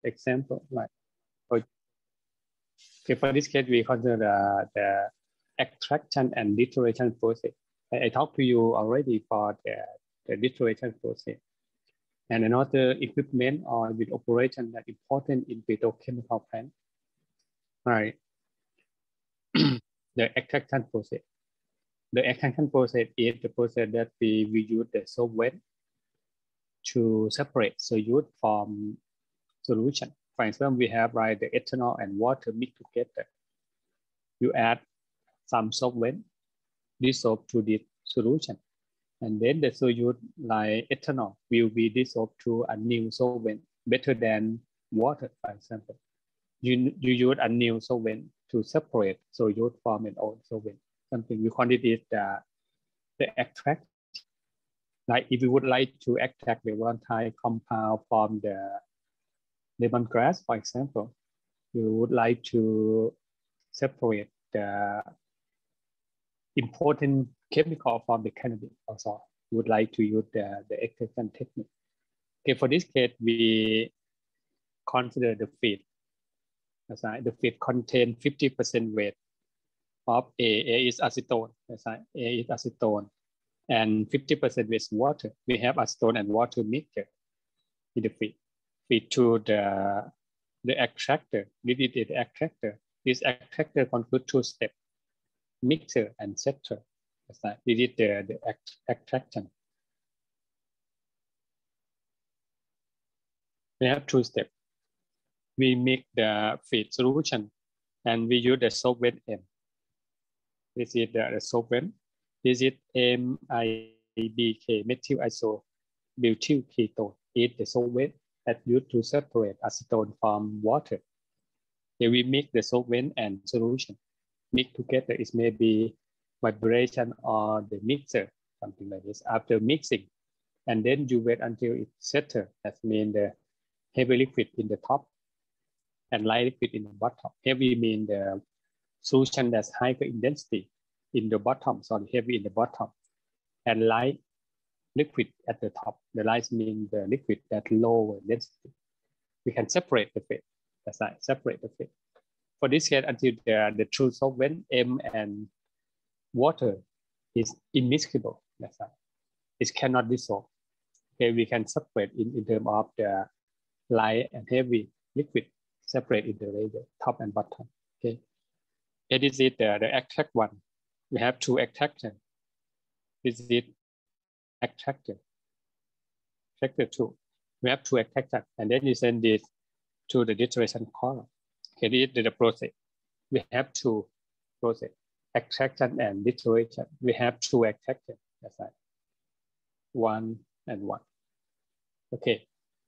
example, like okay, for this case, we consider the extraction and distillation process. I talked to you already for the distillation process. And another equipment or with operation that important in petrochemical plant. Right. The extraction process. The extraction process is the process that we use the solvent to separate solute from solution. For example, we have the ethanol and water mixed together. You add some solvent, dissolve to the solution, and then the solute like ethanol will be dissolved to a new solvent better than water, for example. You use a new solvent to separate solute from an old solvent. Something we call it the extract. Like if you would like to extract the volatile compound from the lemongrass, for example, you would like to separate the important chemical from the cannabis also. You would like to use the extraction technique. Okay, for this case, we consider the feed. The feed contains 50% weight of A is acetone. A is acetone, and 50% is water. We have acetone and water mixture in the feed. Feed to the extractor. This is the extractor. This extractor concludes 2 steps: mixer and setter. This is the extraction. We have 2 steps. We make the feed solution and we use the solvent M. This is the solvent. This is MIBK, methyl isobutyl ketone. It's the solvent that used to separate acetone from water. Here we mix the solvent and solution. Mix together is maybe vibration or the mixer, something like this. After mixing, and then you wait until it settles. That means the heavy liquid in the top and light liquid in the bottom. Heavy means the solution that's higher in density in the bottom, so heavy in the bottom, and light liquid at the top. The light means the liquid that lower density. We can separate the phase. That's right, separate the phase. For this case, until the true solvent M and water is immiscible. That's right. It cannot dissolve. Okay, we can separate in terms of the light and heavy liquid, separate in the layer, top and bottom. Okay, this is the extract one. We have 2 extraction. This is extractor. Extractor 2. We have 2 extraction, and then you send this to the distillation column. Okay, this is the process. We have 2 process: extraction and distillation. We have 2 extraction. That's right. 1 and 1. Okay.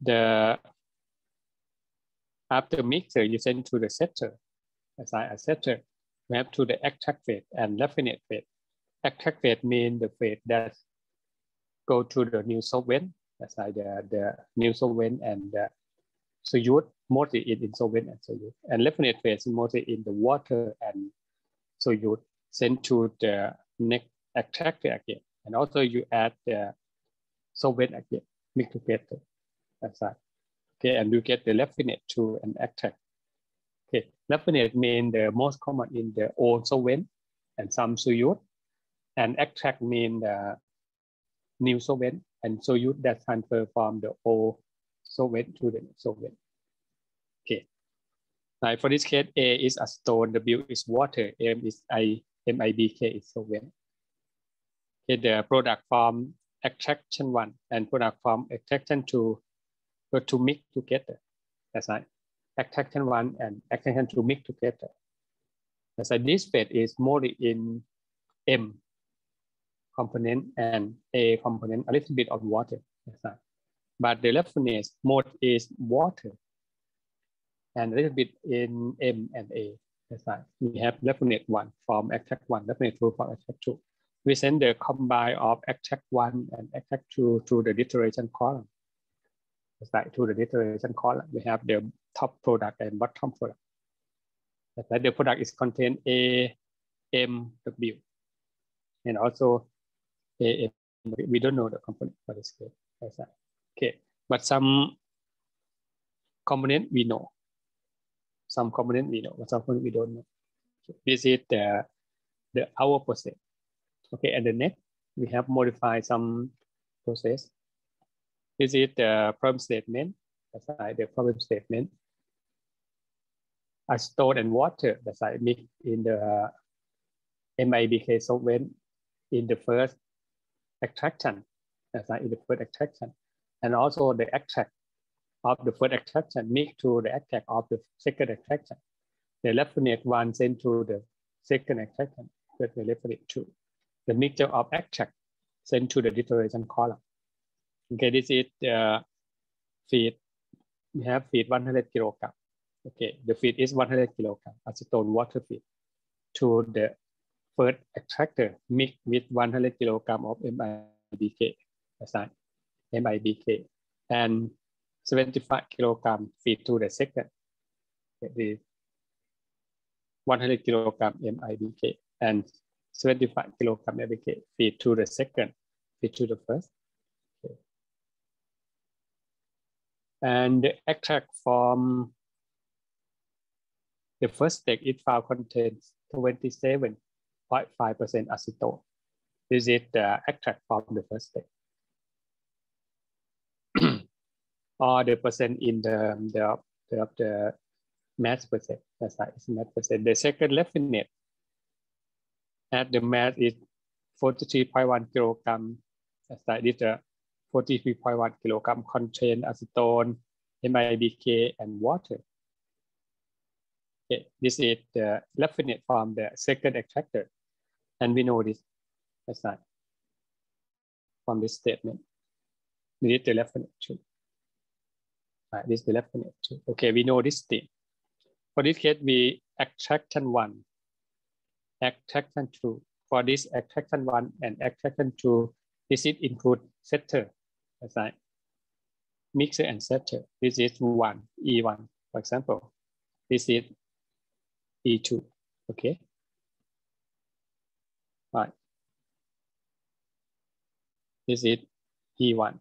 After mixer, you send to the setter. That's right, a setter. We have to the extract phase and raffinate phase. Extract phase means the phase that go to the new solvent. That's like the new solvent and the solute, mostly in solvent and solute. And raffinate phase is mostly in the water and solute, sent to the next extractor again. And also you add the solvent again, mix together. That's right. Okay, and you get the raffinate to an extract. Okay, raffinate means the most common in the old solvent and some solute, and extract means the new solvent and solute that transfer from the old solvent to the new solvent. Okay, like for this case, A is acetone, W is water, M is MIBK is solvent. Okay, the product from extraction 1 and product from extraction 2 go to mix together. That's right. Extraction 1 and extraction 2 mix together. That's why this phase is more in M component and A component, a little bit of water. That's right. But the raffinate mode is water and a little bit in M and A. That's right. We have raffinate 1 from extract 1, raffinate 2 from extract 2. We send the combine of extract 1 and extract 2 to the distillation column. That's right, to the distillation column. We have the top product and bottom product. That's right. The product is contain A, M, W, and also A, M. We don't know the component for this case. That's right. Okay, but some component we know. Some component we know, but some component we don't know. This is the our process. Okay, and the next we have modified some process. This is the problem statement. That's like the problem statement. Acetone and water. That's like mix in the MIBK solvent in the first extraction. That's like in the first extraction, and also the extract of the first extraction mixed to the extract of the second extraction. The raffinate one sent to the second extraction, but the raffinate two. The mixture of extract sent to the distillation column. Okay, this is the feed. We have feed 100 kilogram. Okay, the feed is 100 kilogram acetone water feed to the first extractor mixed with 100 kilogram of MIBK, aside MIBK, and 75 kilogram feed to the second. The 100 kilogram MIBK and 75 kilogram MIBK feed to the second, feed to the first. Okay. And the extract from the first step is found contains 27.5% acetone. This is the extract from the first step. Or the percent in the mass percent. That's right, it's mass percent. The second raffinate at the mass is 43.1 kilogram. That's right, this 43.1 kilogram contain acetone, MIBK, and water. Okay, this is the raffinate from the second extractor, and we know this. That's right, from this statement. We need the raffinate too. Right, this is the raffinate too. Okay, we know this thing. For this case, we extraction 1, extraction 2. For this extraction 1 and extraction 2, this is include setter. That's right, mixer and setter. This is 1, E1, for example. This is E2, okay? Right. This is E1,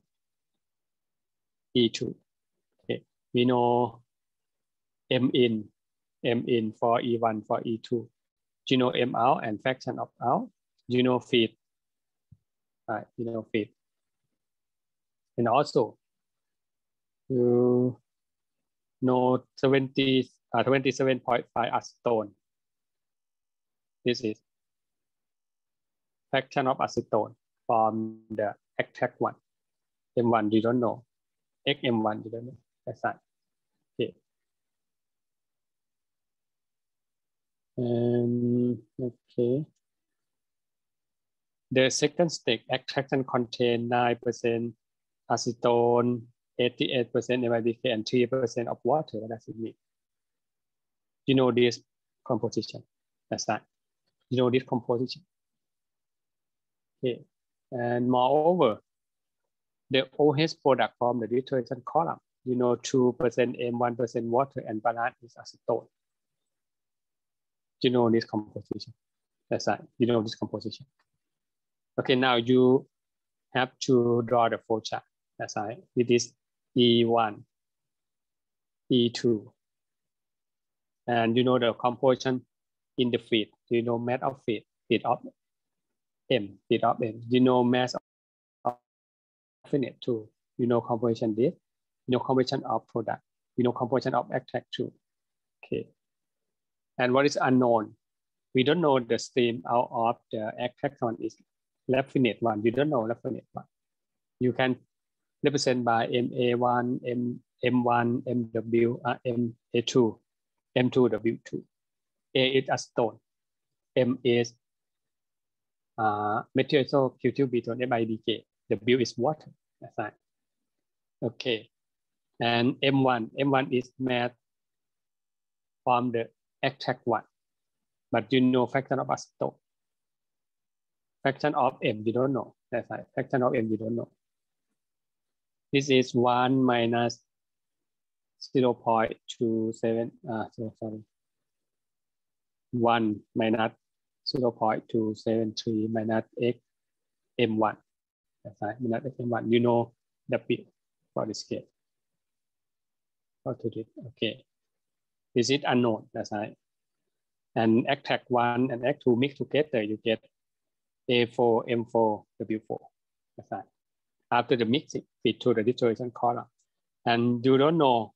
E2, okay? We know M in for E1, for E2. Do you know M out and fraction of out? Do you know feed? Right, you know feed. And also, you know 27.5 acetone. This is fraction of acetone from the extract 1. M1 you don't know. XM1 you don't know. That's right. Okay. Okay. The second step extraction contain 9% acetone, 88% MIBK, and 3% of water. What does it mean? You know this composition. That's right. You know this composition. Okay. And moreover, the OH product from the distillation column, you know 2% M, 1% water, and balance is acetone. You know this composition. That's right. You know this composition. Okay, now you have to draw the flow chart. That's right. It is E1, E2. And you know the composition in the feed. Do you know mass of feed? Feed of M, feed of M. Do you know mass of raffinate too? You know composition this. You know composition of product. You know composition of extract too. Okay. And what is unknown? We don't know the stream out of the extract one is raffinate one. You don't know raffinate one. You can represent by MA1, M1, MW, MA2, M2W2. A is acetone. M is methyl ketone, MIBK. W is water. That's right. Okay. And M1 is mass from the extract 1. But you know fraction of acetone. Fraction of M you don't know. That's right. Fraction of M you don't know. This is 1 minus 0.27. 1 minus 0.273 minus X M1. That's right. Minus X M1. You know W for this case. Go to this. Okay. This is unknown. That's right. And extract 1 and extract 2 mix together, you get A4, M4, W4. That's right. After the mixing, feed to the distillation column. And you don't know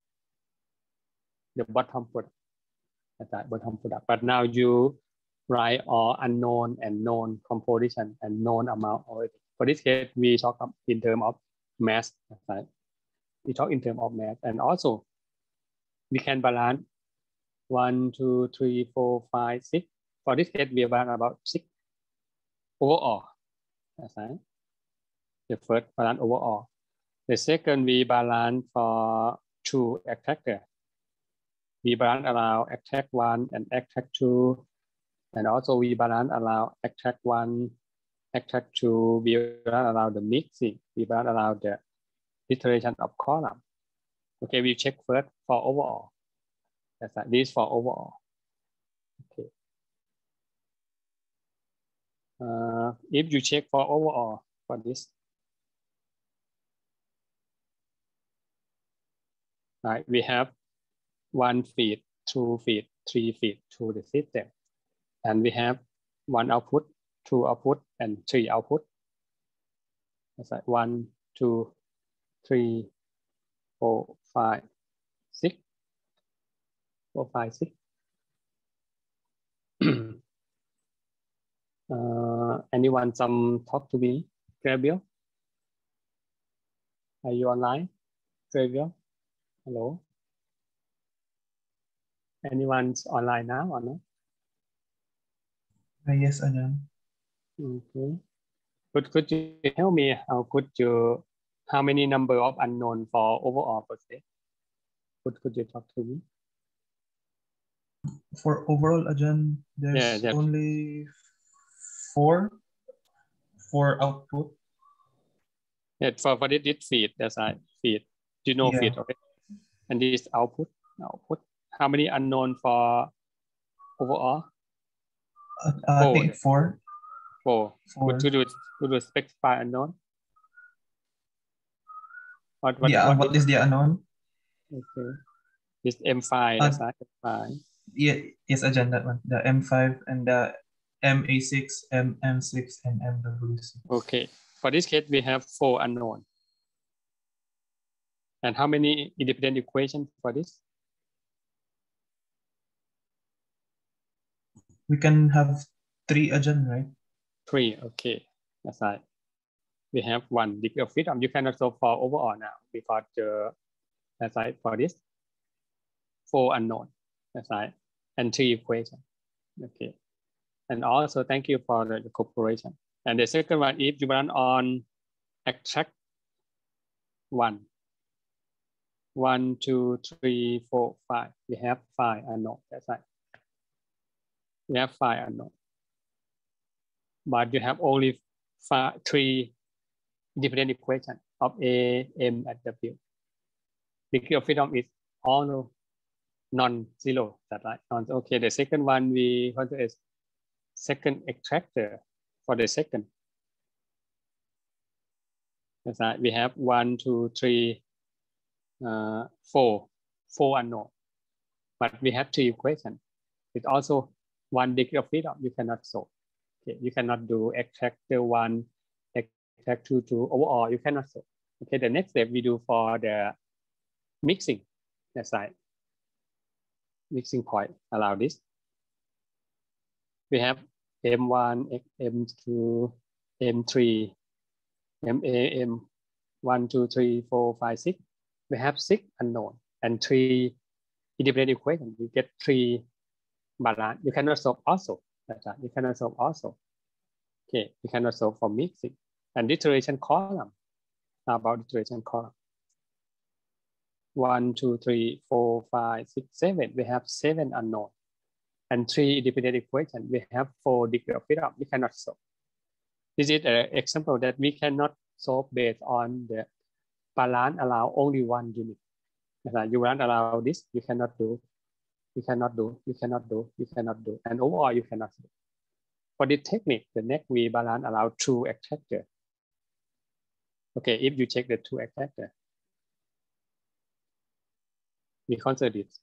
the bottom product. That's right, bottom product. But now you write all unknown and known composition and known amount already. For this case, we talk in terms of mass. That's right. We talk in terms of mass. And also, we can balance 1, 2, 3, 4, 5, 6. For this case, we balance about 6 overall. That's right. The first balance overall. The second, we balance for 2 extractor. We balance allow extract 1 and extract 2. And also we balance allow extract 1, extract 2. We balance allow the mixing. We balance allow the iteration of column. Okay, we check first for overall. That's right. This for overall. Okay. If you check for overall for this, right, we have 1 feed, 2 feed, 3 feed to the system, and we have 1 output, 2 output, and 3 output. That's right. 1, 2, 3, 4, 5, 6. 4, 5, 6. Anyone talk to me? Gabriel? Are you online? Gabriel? Hello? Anyone's online now or no? Yes, Ajahn. Okay. Could you tell me how many number of unknown for overall per se? Could you talk to me? For overall, Ajahn, there's only 4 output. Yeah, for this feed, that's right. Feed. Do you know feed? Okay. And this output. How many unknown for overall? I think 4. 4. Would you specify unknown? What is the unknown? Okay. This M5, that's right. M5. Yeah, yes, Ajahn, that one. The M5 and the MA6, MM6, and MW6. Okay. For this case, we have 4 unknown. And how many independent equations for this? We can have 3, Ajahn, right? 3, okay. That's right. We have 1 degree of freedom. You cannot solve for overall now because that's right, for this 4 unknown. That's right. And 3 equations. Okay. And also thank you for the cooperation. And the second one, if you run on extract 1, 1, 2, 3, 4, 5. We have 5 unknown. That's right. We have 5 unknown. But you have only 3 independent equations of A, M, and W. Degree of freedom is all non-zero. That's right. Okay. The second one we want to second extractor for the second. That's right. We have 1, 2, 3, 4 unknown. But we have 3 equations. It's also 1 degree of freedom. You cannot solve. Okay. You cannot do extractor 1, extractor 2 overall. You cannot solve. Okay. The next step we do for the mixing. That's right. Mixing point. Allow this. We have M1, M2, M3, MA, M1, 2, 3, 4, 5, 6. We have 6 unknown and 3 independent equations. You get 3 balance. You cannot solve also. That's right. You cannot solve also. Okay. You cannot solve for mixing. And iteration column. How about iteration column? 1, 2, 3, 4, 5, 6, 7. We have 7 unknown. And 3 independent equations. We have 4 degree of freedom. We cannot solve. This is an example that we cannot solve based on the balance allow only 1 unit. You balance allow this, you cannot do. You cannot do. You cannot do. You cannot do. And overall, you cannot do. For this technique, the next we balance allow 2 extractor. Okay, if you check the 2 extractor. We consider this.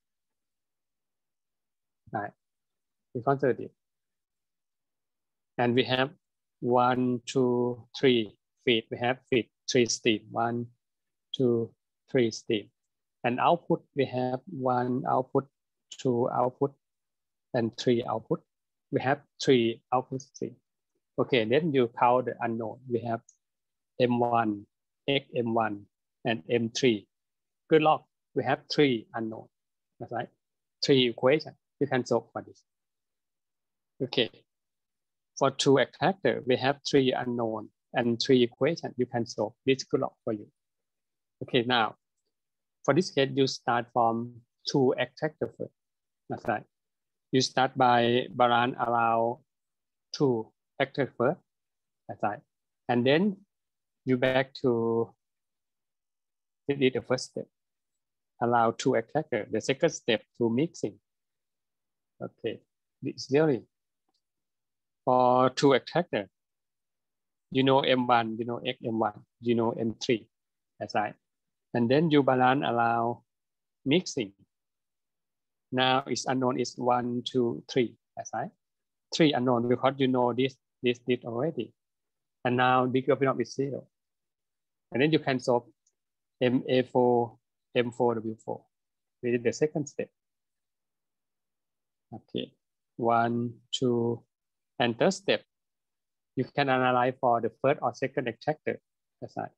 Right. We consider this. And we have 1, 2, 3 feed. We have feed 3 stream. 1, 2, 3 stream. And output, we have 1 output, 2 output, and 3 output. We have 3 output stream. Okay, then you count the unknown. We have M1, XM1, and M3. Good luck. We have 3 unknown. That's right. 3 equations. You can solve for this. Okay. For 2 attractor, we have 3 unknown and 3 equations. You can solve this. Good luck for you. Okay, now for this case, you start from 2 attractor first. That's right. You start by balance around 2 attractor first. That's right. And then you back to this is the first step. Allow 2 attractor. The second step to mixing. Okay, this really for 2 attractor. You know M1, you know XM1, you know M3. That's right. And then you balance allow mixing. Now it's unknown is 1, 2, 3. That's right. 3 unknown because you know this already. And now degree of freedom is 0. And then you can solve MA4, M4W4. This is the second step. Okay, 1, 2, and third step. You can analyze for the first or second attractor. That's right.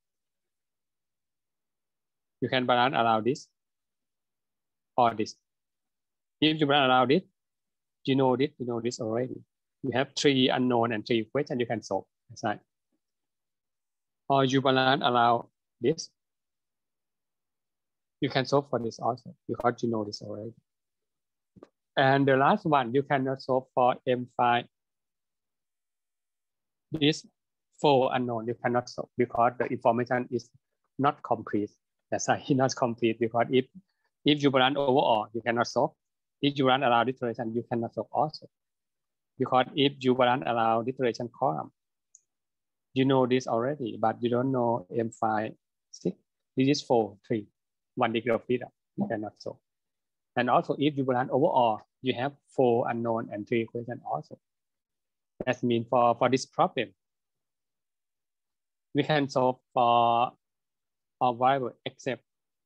You can balance around this or this. If you balance around it, you know this already. You have 3 unknown and 3 equations you can solve. That's right. Or you balance around this. You can solve for this also because you know this already. And the last one, you cannot solve for M5. This 4 unknown, you cannot solve because the information is not complete. That's why it's not complete because if you run overall, you cannot solve. If you run around iteration, you cannot solve also. Because if you run around iteration column, you know this already, but you don't know M5, 6. This is 4, 3, 1 degree of freedom. You cannot solve. And also, if you run overall, you have 4 unknown and 3 equations also. That means for this problem, we can solve for a variable except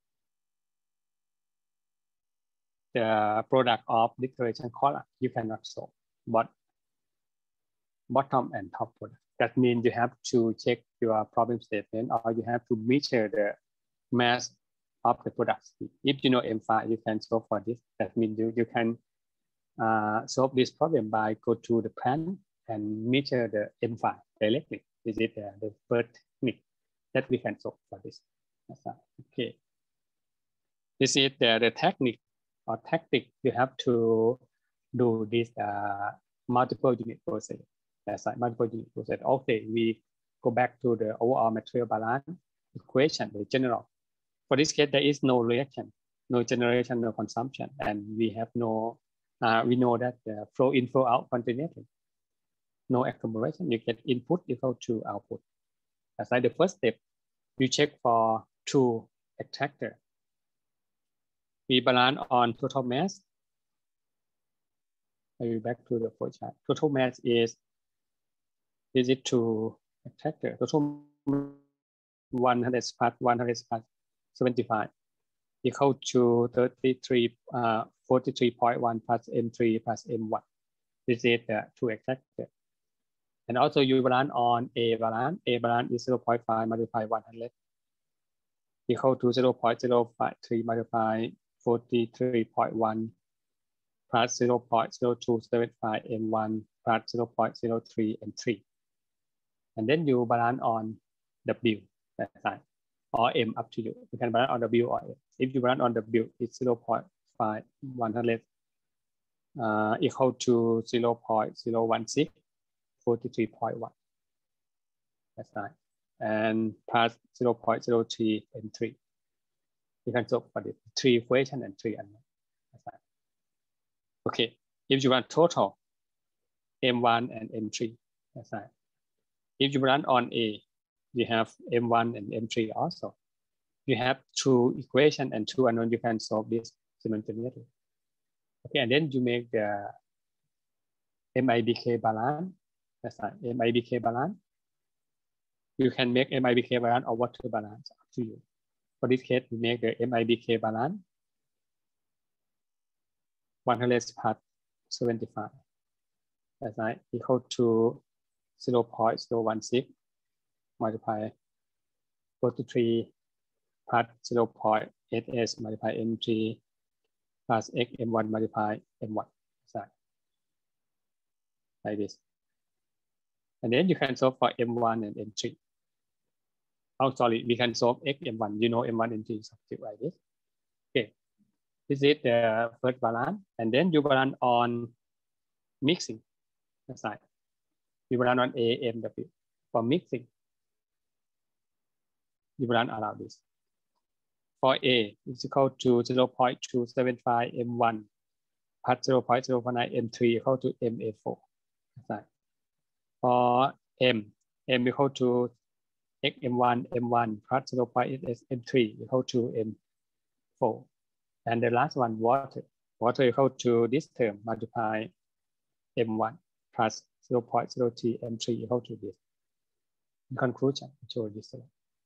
the product of declaration column. You cannot solve, but bottom and top product. That means you have to check your problem statement or you have to measure the mass of the product. If you know M5, you can solve for this. That means you can solve this problem by go to the plant and measure the M5 directly. This is the first technique that we can solve for this. Okay. This is the technique or tactic. You have to do this multiple unit process. That's right, multiple unit process. Okay, we go back to the overall material balance equation, the general. For this case, there is no reaction, no generation, no consumption, and we have no. We know that the flow in, flow out continuously. No accumulation. You get input equal to output. That's like the first step. You check for 2 attractor. We balance on total mass. Maybe back to the flow chart. Total mass is 2 attractor. Total 100 plus 100 plus 75 equal to 43.1 plus M3 plus M1. This is the 2 attractor. And also you balance on A balance. A balance is 0.5 multiplied 100 equal to 0.053 multiplied 43.1 plus 0.0275 M1 plus 0.03 M3. And then you balance on W, that's right, or M, up to you. You can balance on W or M. If you balance on W, it's 0.5 100 equal to 0.016, 43.1. That's right. And plus 0.03 and 3. You can solve for the 3 equation and 3 unknown. That's right. Okay. If you want total, M1 and M3. That's right. If you run on A, you have M1 and M3 also. You have 2 equation and 2 unknown. You can solve this simultaneously. Okay, and then you make the MIBK balance. That's right, MIBK balance. You can make MIBK balance or water balance, up to you. For this case, we make the MIBK balance 100/75. That's right, equal to 0.016 multiply 43 plus 0.88 multiply m3 plus x m1 multiply m1. That's like this. And then you can solve for m1 and m3. Oh, sorry, we can solve x m1. You know m1 and m3 substitute like this. Okay, this is the first balance. And then you balance on mixing. That's right. You balance on A, M, W. For mixing, you balance around this. For A, it's equal to 0.275 M1 plus 0.049 M3 equal to MA4. That's right. For M equal to x M1 plus 0.88 M3 equal to M4. And the last one, water. Water equal to this term multiply M1 plus 0.03 M3 equal to this. In conclusion, show this.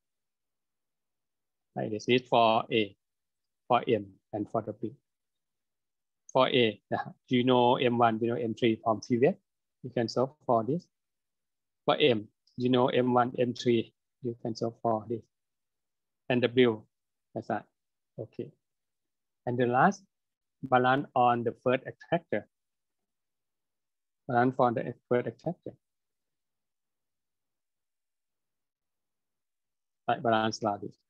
Like this is for A, for M, and for W. For A, you know M1, you know M3 from previous. You can solve for this. For M, you know M1, M3, you can solve for this. And W, that's that. Okay. And the last, balance on the first attractor. Balance for the first attractor. Like balance like this.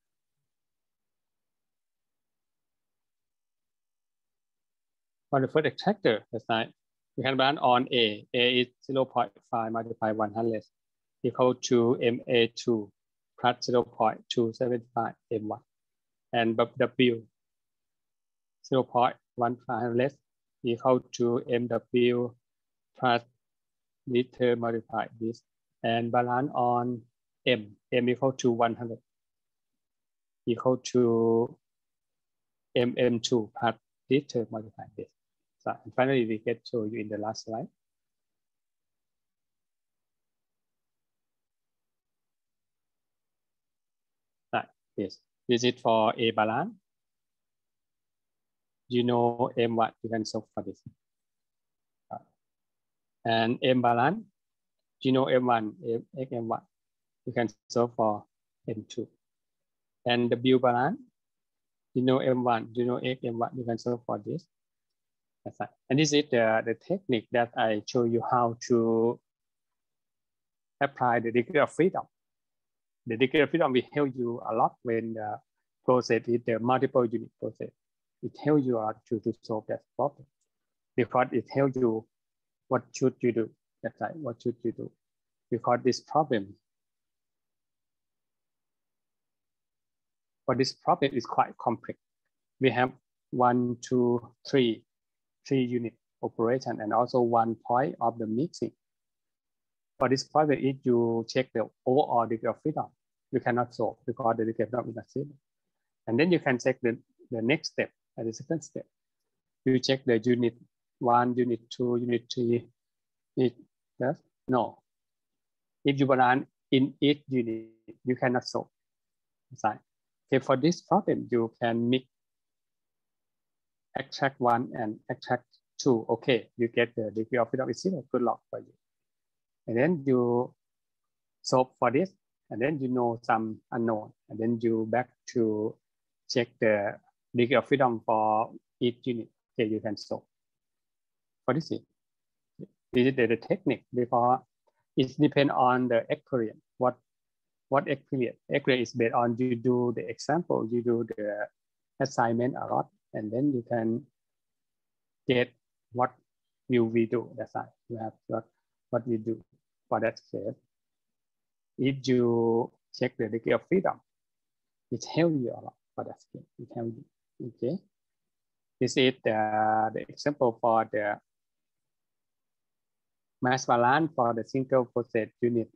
For the first attractor, that's right. We can balance on A. A is 0.5 multiply 100 equal to MA2 plus 0.275 M1. And W 0.15 equal to MW plus this term multiplied this. And balance on M equal to 100 equal to MM2 plus this term multiplied this. So, and finally, we get to you in the last slide. Yes, this is for A balance. You know M1, you can solve for this. And M balance, you know M1, X M1, you can solve for M2. And W balance, you know M1, you know X M1, you can solve for this. That's right. And this is the technique that I show you how to apply the degree of freedom. The degree of freedom will help you a lot when the process is the multiple unit process. It helps you out to solve that problem because it tells you what should you do. That's right, what should you do? Because this problem, is quite complex. We have 1, 2, 3 unit operation and also 1 point of the mixing. For this problem, if you check the overall degree of freedom, you cannot solve because the degree of freedom is not zero. And then you can check the next step, and the second step. You check the unit 1, unit 2, unit 3. No. If you balance in each unit, you cannot solve. Okay, for this problem, you can mix extract 1 and extract 2. Okay, you get the degree of freedom is 0. Good luck for you. And then you solve for this, and then you know some unknown, and then you back to check the degree of freedom for each unit. Okay, you can solve. For this is the technique because it depends on the experience. What experience? Experience is based on you do the example, you do the assignment a lot, and then you can get what will we do. That's right. You have what we do for that case. If you check the degree of freedom, it helps you a lot for that case. It helps you. Okay. This is the example for the mass balance for the single process unit